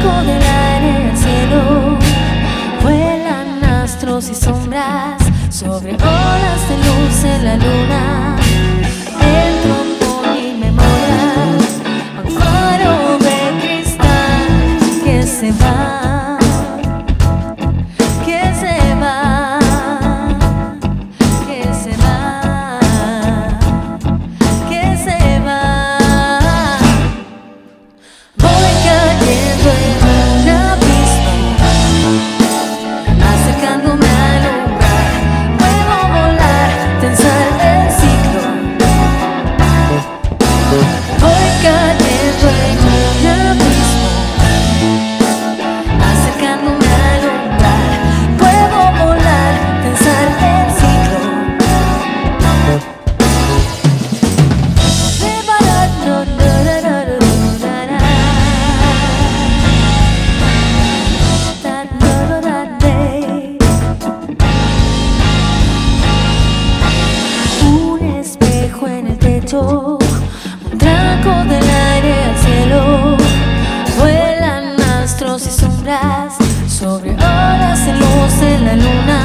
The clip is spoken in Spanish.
tranco del aire al cielo, vuelan astros y sombras sobre olas de luz en la luna. El trombón y memorias, un faro de cristal que se va, que se va, que se va, que se va. Voy cayendo en un abismo, acercándome al umbral. Puedo volar, tensar el ciclo. Voy cayendo en un abismo, acercándome al umbral. Puedo volar, tensar el ciclo. Un espejo en el techo, un tranco del aire al cielo, vuelan astros y sombras sobre olas de luz en la luna.